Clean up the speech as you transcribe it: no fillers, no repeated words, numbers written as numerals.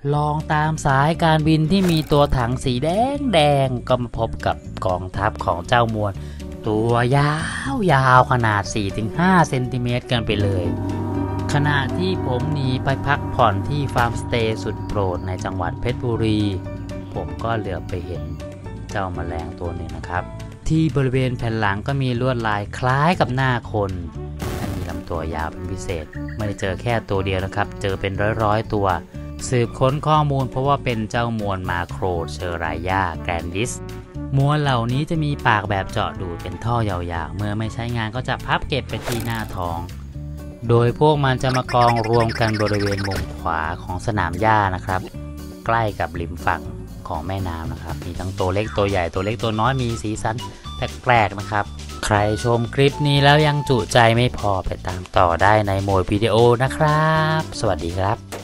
ลองตามสายการบินที่มีตัวถังสีแดงก็มาพบกับกองทัพของเจ้ามวลตัวยาวขนาด 4-5 เซนติเมตรกันไปเลยขณะที่ผมหนีไปพักผ่อนที่ฟาร์มสเตย์สุดโปรดในจังหวัดเพชรบุรีผมก็เหลือบไปเห็นเจ้าแมลงตัวหนึ่งนะครับที่บริเวณแผ่นหลังก็มีลวดลายคล้ายกับหน้าคนมีลำตัวยาวเป็นพิเศษไม่ได้เจอแค่ตัวเดียวนะครับเจอเป็นร้อยตัวสืบค้นข้อมูลเพราะว่าเป็นเจ้ามวลมาโครเชอไรยาแกรนดิสมวลเหล่านี้จะมีปากแบบเจาะดูดเป็นท่อยาวๆเมื่อไม่ใช้งานก็จะพับเก็บไปที่หน้าท้องโดยพวกมันจะมากองรวมกันบริเวณมุมขวาของสนามหญ้านะครับใกล้กับริมฝั่งของแม่น้ำนะครับมีทั้งตัวเล็กตัวใหญ่ตัวเล็กตัวน้อยมีสีสันแปลกๆนะครับใครชมคลิปนี้แล้วยังจุใจไม่พอไปตามต่อได้ในโหมดวิดีโอนะครับสวัสดีครับ